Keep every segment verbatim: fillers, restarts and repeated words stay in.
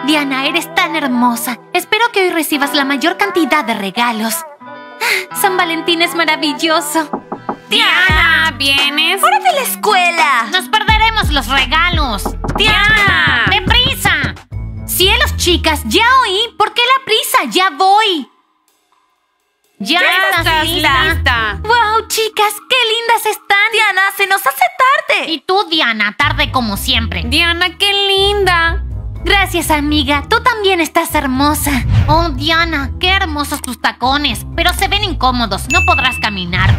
Diana, eres tan hermosa. Espero que hoy recibas la mayor cantidad de regalos. Ah, San Valentín es maravilloso. ¡Diana! ¿Vienes? ¡Fuera de la escuela! ¡Nos perderemos los regalos! ¡Diana! ¡Deprisa! ¡Cielos, chicas! ¡Ya oí! ¿Por qué la prisa? ¡Ya voy! ¡Ya, ya estás, estás lista. lista! ¡Wow, chicas! ¡Qué lindas están! ¡Diana, se nos hace tarde! Y tú, Diana, tarde como siempre. ¡Diana, qué linda! Gracias, amiga. Tú también estás hermosa. Oh, Diana, qué hermosos tus tacones. Pero se ven incómodos. No podrás caminar.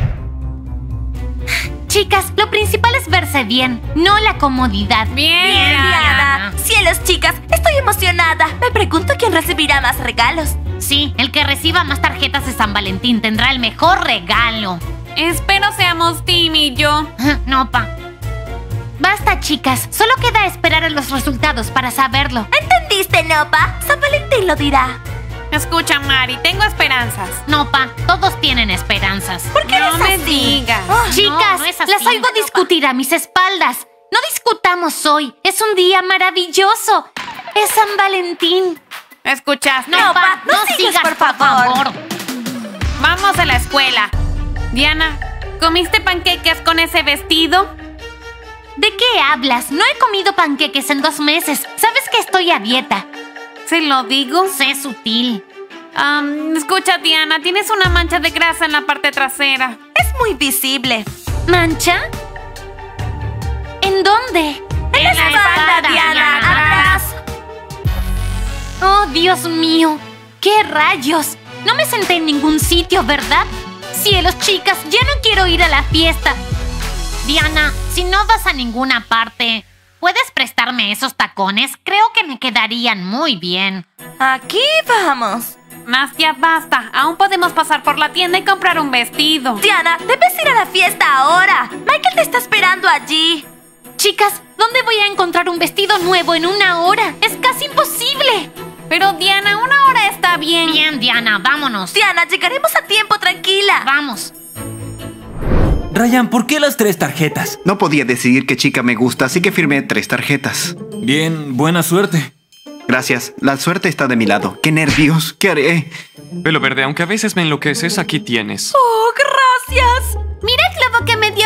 Chicas, lo principal es verse bien, no la comodidad. Bien, bien Diana. Cielos, chicas, estoy emocionada. Me pregunto quién recibirá más regalos. Sí, el que reciba más tarjetas de San Valentín tendrá el mejor regalo. Espero seamos Tim y yo. No, pa. Basta, chicas. Solo queda esperar a los resultados para saberlo. ¿Entendiste, Nopa? San Valentín lo dirá. Escucha, Mari, tengo esperanzas. No, pa, todos tienen esperanzas. ¿Por qué no no me así? digas? Oh, chicas, no, no es así. las oigo discutir a mis espaldas. No discutamos hoy. Es un día maravilloso. Es San Valentín. ¿Escuchaste? No, No, pa, pa, no no sigas, sigas, por por favor. favor. Vamos a la escuela. Diana, ¿comiste panqueques con ese vestido? ¿De qué hablas? No he comido panqueques en dos meses. Sabes que estoy a dieta. ¿Se lo digo? Sé sutil. Um, escucha, Diana, tienes una mancha de grasa en la parte trasera. Es muy visible. ¿Mancha? ¿En dónde? En la espalda, Diana. Atrás. Oh, Dios mío. ¡Qué rayos! No me senté en ningún sitio, ¿verdad? Cielos, chicas, ya no quiero ir a la fiesta. Diana, si no vas a ninguna parte, ¿puedes prestarme esos tacones? Creo que me quedarían muy bien. Aquí vamos. Nastia, basta. Aún podemos pasar por la tienda y comprar un vestido. Diana, debes ir a la fiesta ahora. Michael te está esperando allí. Chicas, ¿dónde voy a encontrar un vestido nuevo en una hora? ¡Es casi imposible! Pero, Diana, una hora está bien. Bien, Diana, vámonos. Diana, llegaremos a tiempo, tranquila. Vamos. Ryan, ¿por qué las tres tarjetas? No podía decidir qué chica me gusta, así que firmé tres tarjetas. Bien, buena suerte. Gracias, la suerte está de mi lado. ¡Qué nervios! ¿Qué haré? Pelo verde, aunque a veces me enloqueces, aquí tienes. ¡Oh, gracias! ¡Mira el globo que me dio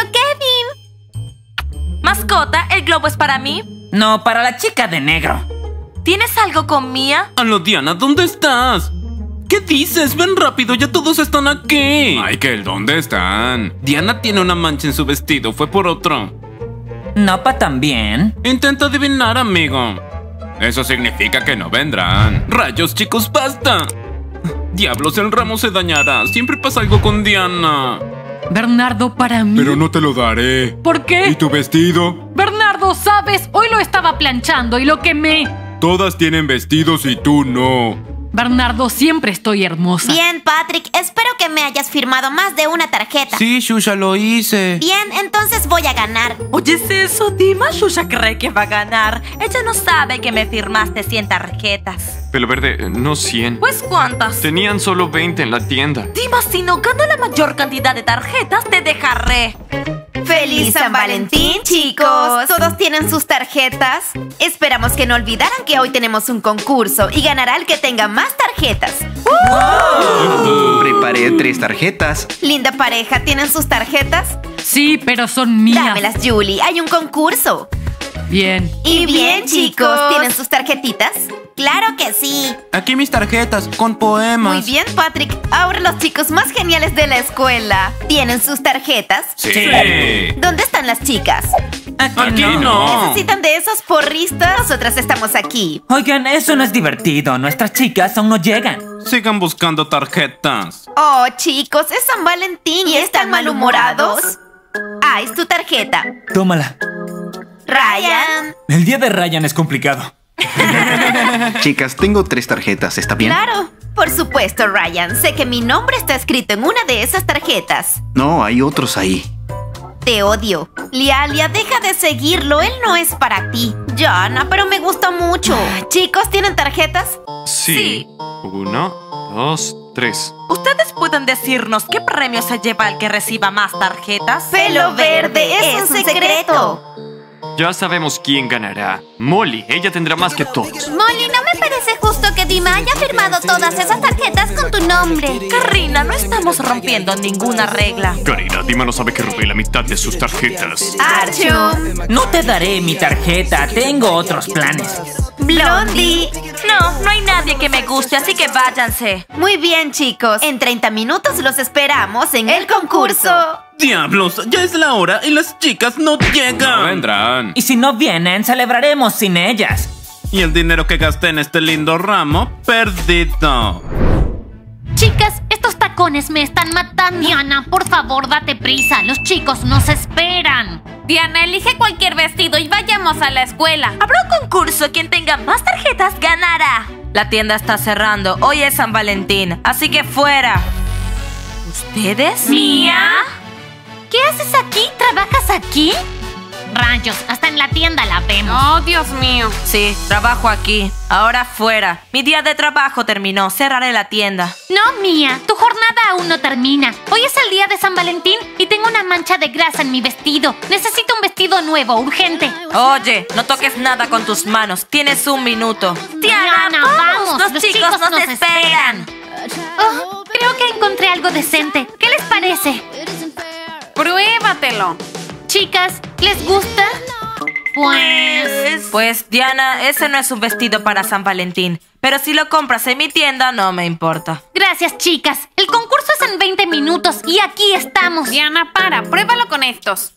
Kevin! Mascota, ¿el globo es para mí? No, para la chica de negro. ¿Tienes algo con Mia? Aló, Diana, ¿dónde estás? ¿Qué dices? Ven rápido, ya todos están aquí. Michael, ¿dónde están? Diana tiene una mancha en su vestido, fue por otro. Nopa también. Intenta adivinar, amigo. Eso significa que no vendrán. Rayos, chicos, basta. Diablos, el ramo se dañará. Siempre pasa algo con Diana. Bernardo, para mí. Pero no te lo daré. ¿Por qué? ¿Y tu vestido? Bernardo, ¿sabes? Hoy lo estaba planchando y lo quemé. Todas tienen vestidos y tú no. Bernardo, siempre estoy hermosa. Bien, Patrick, espero que me hayas firmado más de una tarjeta. Sí, Shusha, lo hice. Bien, entonces voy a ganar. ¿Oyes eso, Dima? Shusha cree que va a ganar. Ella no sabe que me firmaste cien tarjetas. Pelo verde, no cien. ¿Pues cuántas? Tenían solo veinte en la tienda. Dima, si no gano la mayor cantidad de tarjetas, te dejaré. ¡Feliz San Valentín, chicos! ¿Todos tienen sus tarjetas? Esperamos que no olvidaran que hoy tenemos un concurso y ganará el que tenga más tarjetas. ¡Uh! Preparé tres tarjetas. Linda pareja, ¿tienen sus tarjetas? Sí, pero son mías. Dámelas, Julie. Hay un concurso. Bien. Y bien, chicos, ¿tienen sus tarjetitas? ¡Claro que sí! Aquí mis tarjetas, con poemas. Muy bien, Patrick. Ahora los chicos más geniales de la escuela. ¿Tienen sus tarjetas? Sí. ¿Dónde están las chicas? Aquí, Aquí no. no. ¿Necesitan de esos porristas? Nosotras estamos aquí. Oigan, eso no es divertido. Nuestras chicas aún no llegan. Sigan buscando tarjetas. Oh, chicos, es San Valentín y están malhumorados. Ah, es tu tarjeta. Tómala. Ryan. El día de Ryan es complicado. Chicas, tengo tres tarjetas, ¿está bien? Claro. Por supuesto, Ryan. Sé que mi nombre está escrito en una de esas tarjetas. No, hay otros ahí. Te odio. Lialia, deja de seguirlo. Él no es para ti. Jana, pero me gusta mucho. Chicos, ¿tienen tarjetas? Sí. Sí. Uno, dos, tres. ¿Ustedes pueden decirnos qué premio se lleva el que reciba más tarjetas? Pelo verde, es, un secreto. Ya sabemos quién ganará. Molly, ella tendrá más que todos. Molly, no me parece justo que Dima haya firmado todas esas tarjetas con tu nombre. Karina, no estamos rompiendo ninguna regla. Karina, Dima no sabe que robé la mitad de sus tarjetas. Archum. No te daré mi tarjeta, tengo otros planes. Blondie. No, no hay nadie que me guste, así que váyanse. Muy bien, chicos. En treinta minutos los esperamos en el concurso. ¡Diablos! Ya es la hora y las chicas no llegan. No vendrán. Y si no vienen, celebraremos sin ellas. Y el dinero que gasté en este lindo ramo, perdido. Chicas, estos tacones me están matando. Diana, por favor, date prisa. Los chicos nos esperan. Diana, elige cualquier vestido y vayamos a la escuela. Habrá un concurso. Quien tenga más tarjetas ganará. La tienda está cerrando. Hoy es San Valentín, así que fuera. ¿Ustedes? ¿Mía? ¿Qué haces aquí? ¿Trabajas aquí? Rayos, hasta en la tienda la vemos. Oh, Dios mío. Sí, trabajo aquí. Ahora fuera. Mi día de trabajo terminó. Cerraré la tienda. No, Mía, tu jornada aún no termina. Hoy es el día de San Valentín y tengo una mancha de grasa en mi vestido. Necesito un vestido nuevo, urgente. Oye, no toques nada con tus manos. Tienes un minuto. Diana, vamos. vamos. Los, Los chicos, chicos nos, nos esperan. Oh, creo que encontré algo decente. ¿Qué les parece? Pruébatelo. Chicas, ¿les gusta? Pues... Pues, Diana, ese no es un vestido para San Valentín. Pero si lo compras en mi tienda, no me importa. Gracias, chicas. El concurso es en veinte minutos y aquí estamos. Diana, para. Pruébalo con estos.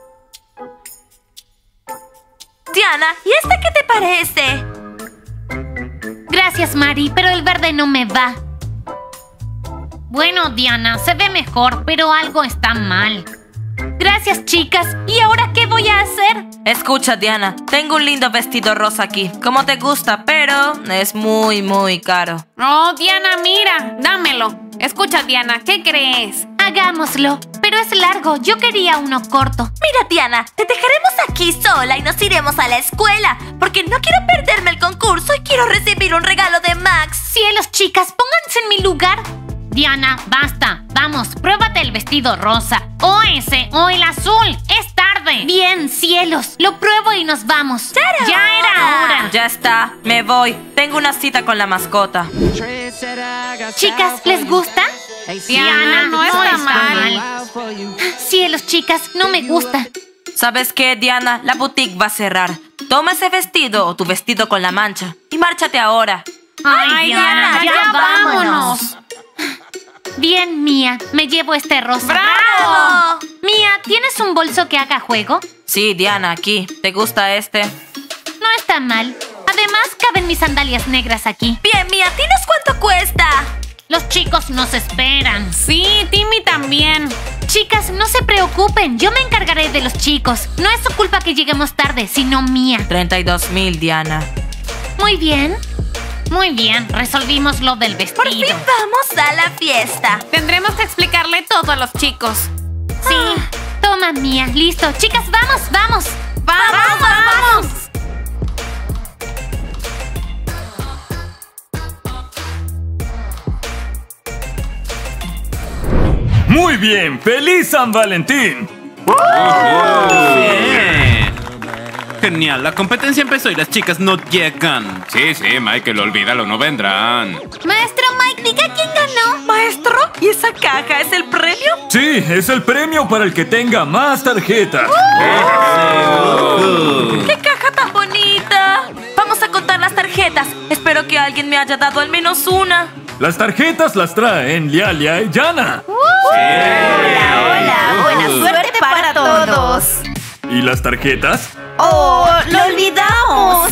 Diana, ¿y este qué te parece? Gracias, Mari, pero el verde no me va. Bueno, Diana, se ve mejor, pero algo está mal. Gracias, chicas. ¿Y ahora qué voy a hacer? Escucha, Diana, tengo un lindo vestido rosa aquí. Como te gusta, pero es muy, muy caro. Oh, Diana, mira, dámelo. Escucha, Diana, ¿qué crees? Hagámoslo, pero es largo. Yo quería uno corto. Mira, Diana, te dejaremos aquí sola y nos iremos a la escuela, porque no quiero perderme el concurso y quiero recibir un regalo de Max. Cielos, chicas, pónganse en mi lugar. Diana, basta. Vamos, pruébate el vestido rosa. O ese, o el azul. Es tarde. Bien, cielos. Lo pruebo y nos vamos. ¡Ya era, ya era hora! Ya está, me voy. Tengo una cita con la mascota. Chicas, ¿les gusta? Diana, no, no está, está mal. mal. Cielos, chicas, no me gusta. ¿Sabes qué, Diana? La boutique va a cerrar. Toma ese vestido o tu vestido con la mancha y márchate ahora. ¡Ay, Ay Diana, Diana, ya, ya vámonos! vámonos. Bien, Mía, me llevo este rosa. ¡Bravo! Mía, ¿tienes un bolso que haga juego? Sí, Diana, aquí. ¿Te gusta este? No está mal. Además, caben mis sandalias negras aquí. Bien, Mía, ¿tienes cuánto cuesta? Los chicos nos esperan. Sí, Timmy también. Chicas, no se preocupen. Yo me encargaré de los chicos. No es su culpa que lleguemos tarde, sino mía. treinta y dos mil, Diana. Muy bien. Muy bien, resolvimos lo del vestido. Por fin vamos a la fiesta. Tendremos que explicarle todo a los chicos. Sí. Ah. Toma, Mía. Listo. Chicas, vamos, vamos. ¡Vamos, vamos! vamos. Muy bien. ¡Feliz San Valentín! Oh, bien. Genial, la competencia empezó y las chicas no llegan. Sí, sí, Michael, olvídalo, no vendrán. Maestro Mike, diga quién ganó. ¿Maestro? ¿Y esa caja es el premio? Sí, es el premio para el que tenga más tarjetas. ¡Uh! ¡Qué caja tan bonita! Vamos a contar las tarjetas. Espero que alguien me haya dado al menos una. Las tarjetas las traen Lialia y Yana. Uh, sí. Hola, hola. Uh. Buena suerte para todos. ¿Y las tarjetas? ¡Oh, lo olvidamos!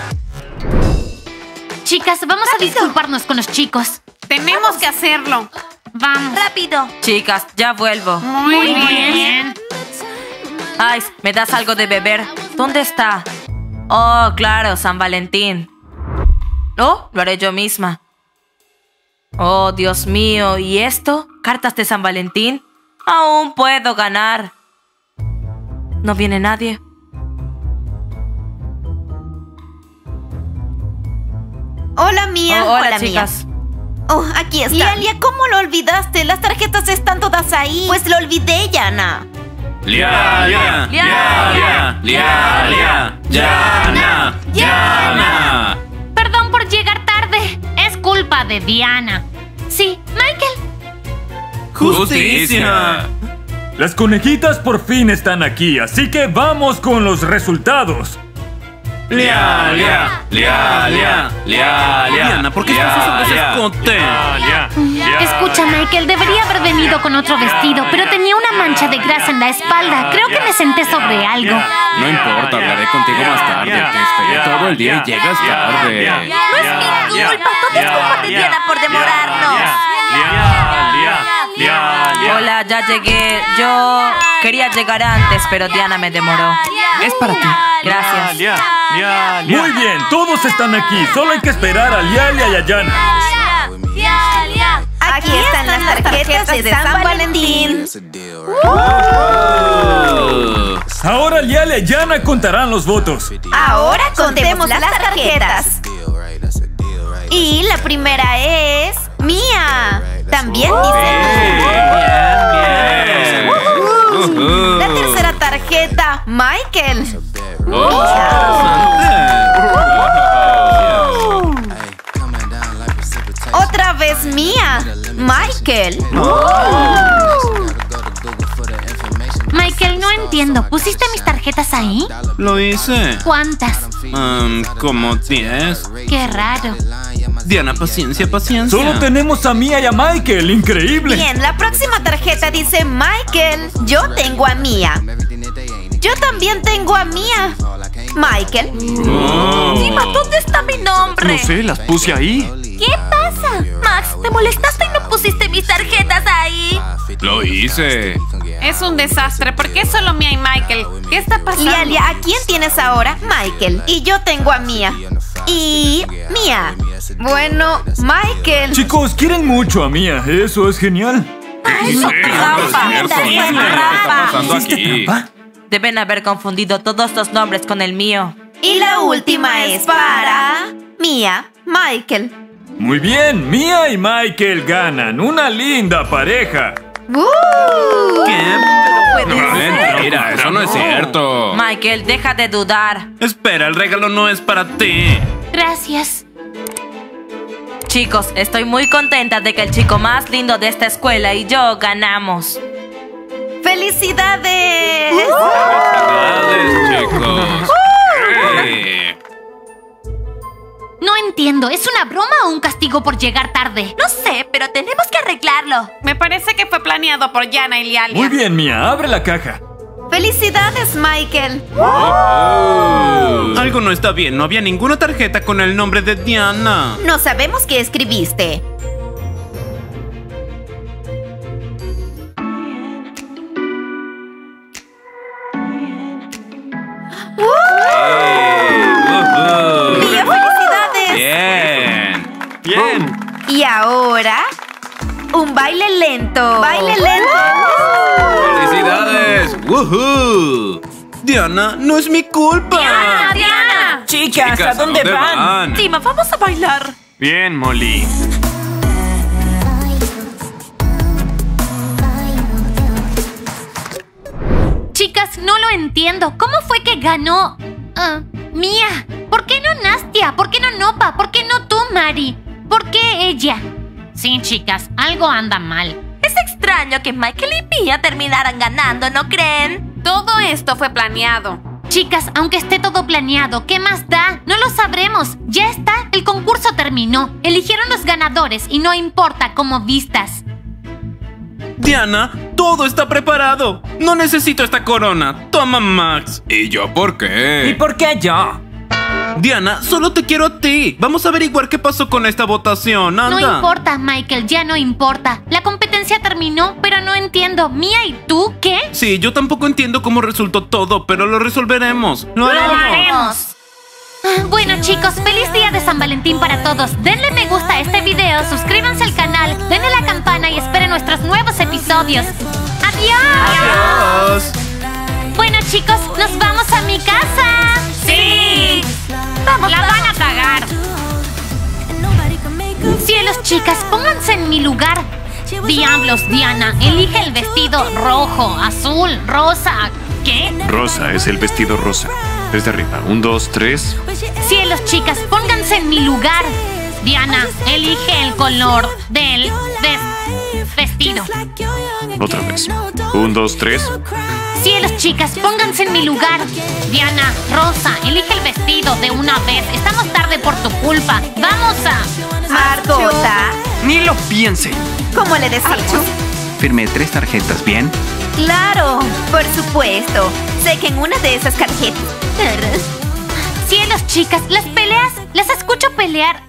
Chicas, vamos Rápido. a disculparnos con los chicos. Tenemos vamos. que hacerlo. Vamos. Rápido. Chicas, ya vuelvo. Muy, Muy bien. bien. Ice, ¿me das algo de beber? ¿Dónde está? Oh, claro, San Valentín. Oh, lo haré yo misma. Oh, Dios mío, ¿y esto? ¿Cartas de San Valentín? Aún puedo ganar. ¿No viene nadie? Hola, Mía. Oh, hola, hola, chicas. Mía. Oh, aquí está. Lialia, ¿cómo lo olvidaste? Las tarjetas están todas ahí. Pues lo olvidé, Yana. Lialia, Lialia, Lialia, Yana, Yana. Perdón por llegar tarde. Es culpa de Diana. Sí, Michael. Justicia. Las conejitas por fin están aquí, así que vamos con los resultados. Lialia, Lialia, Lialia. Diana, ¿por qué estás usando ese escote? Escucha, Michael, debería haber venido con otro vestido, pero tenía una mancha de grasa en la espalda. Creo que me senté sobre algo. No importa, hablaré contigo más tarde. Te esperé todo el día y llegas tarde. No es mi culpa, todo es culpa de Diana por demorarnos. Hola, ya llegué. Yo quería llegar antes, pero Diana me demoró. Es para ti. Gracias. Muy bien, todos están aquí. Solo hay que esperar a Lialia y a Yana. Aquí están las tarjetas de San Valentín. Ahora Lialia y Yana contarán los votos. Ahora contemos las tarjetas. Y la primera es Mía. También dice Bien. La tercera tarjeta, Michael. Otra vez Mía, Michael. Michael, no entiendo. ¿Pusiste mis tarjetas ahí? Lo hice. ¿Cuántas? Um, como diez. Qué raro. Diana, paciencia, paciencia. Solo tenemos a Mía y a Michael. Increíble. Bien, la próxima tarjeta dice Michael. Yo tengo a Mía. Yo también tengo a Mía. Michael. Oh. Dima, ¿dónde está mi nombre? No sé, las puse ahí. ¿Qué pasa? Max, ¿te molestaste y no pusiste mis tarjetas ahí? Lo hice. Es un desastre. ¿Por qué solo Mía y Michael? ¿Qué está pasando? Lialia, ¿a quién tienes ahora? Michael. Y yo tengo a Mía. Y Mía. Bueno, Michael. Chicos, quieren mucho a Mía. Eso es genial. Ay, Sí, no, no es trampa. cierto. Fue ¿Qué está trampa. pasando aquí? Deben haber confundido todos los nombres con el mío. Y la última es para Mía, Michael. Muy bien, Mía y Michael ganan. Una linda pareja. ¡Uh! ¿Qué? Puede No, ser. mentira, eso no es cierto. Michael, deja de dudar. Espera, el regalo no es para ti. Gracias. Chicos, estoy muy contenta de que el chico más lindo de esta escuela y yo ganamos. ¡Felicidades! Felicidades, chicos. Eh. No entiendo. ¿Es una broma o un castigo por llegar tarde? No sé, pero tenemos que arreglarlo. Me parece que fue planeado por Yana y Lialia. Muy bien, Mía, abre la caja. ¡Felicidades, Michael! Oh. Algo no está bien. No había ninguna tarjeta con el nombre de Diana. No sabemos qué escribiste. ¡Mía, felicidades! Bien. Bien. Y ahora, un baile lento. ¡Baile lento! ¡Felicidades! ¡Woohoo! Diana, no es mi culpa. ¡Diana, Diana! Chicas, Chicas, ¿a dónde, van? van? Dima, vamos a bailar. Bien, Molly. Chicas, no lo entiendo. ¿Cómo fue que ganó? Ah, Mía. ¿Por qué no Nastia? ¿Por qué no Nopa? ¿Por qué no tú, Mari? ¿Por qué ella? Sí, chicas, algo anda mal. Es extraño que Michael y Mía terminaran ganando, ¿no creen? Todo esto fue planeado. Chicas, aunque esté todo planeado, ¿qué más da? No lo sabremos. Ya está, el concurso terminó. Eligieron los ganadores y no importa cómo vistas. Diana, todo está preparado. No necesito esta corona. Toma, Max. ¿Y yo por qué? ¿Y por qué yo? Diana, solo te quiero a ti. Vamos a averiguar qué pasó con esta votación. Anda. No importa, Michael, ya no importa. La competencia terminó, pero no entiendo. ¿Mía y tú qué? Sí, yo tampoco entiendo cómo resultó todo, pero lo resolveremos. Lo ¡Lo haremos. haremos! Ah, Bueno, chicos, feliz día de San Valentín para todos. Denle me gusta a este video, suscríbanse al canal, denle a la campana y esperen nuestros nuevos episodios. ¡Adiós! Adiós. Bueno, chicos, nos vamos a mi casa. ¡Sí! Vamos, ¡La vamos. van a cagar! Cielos, chicas, pónganse en mi lugar. Diablos, Diana, elige el vestido rojo, azul, rosa. ¿Qué? Rosa, es el vestido rosa. Desde arriba. Un, dos, tres. Cielos, chicas, pónganse en mi lugar. Diana, elige el color del ves- vestido. Otra vez. Un, dos, tres. Cielos, chicas, pónganse en mi lugar. Diana, Rosa, elige el vestido de una vez. Estamos tarde por tu culpa. Vamos a... Margota. Ni lo piensen. ¿Cómo le decimos? Firmé tres tarjetas, ¿bien? Claro, por supuesto. Sé que en una de esas tarjetas... Cielos, chicas, las peleas, las escucho pelear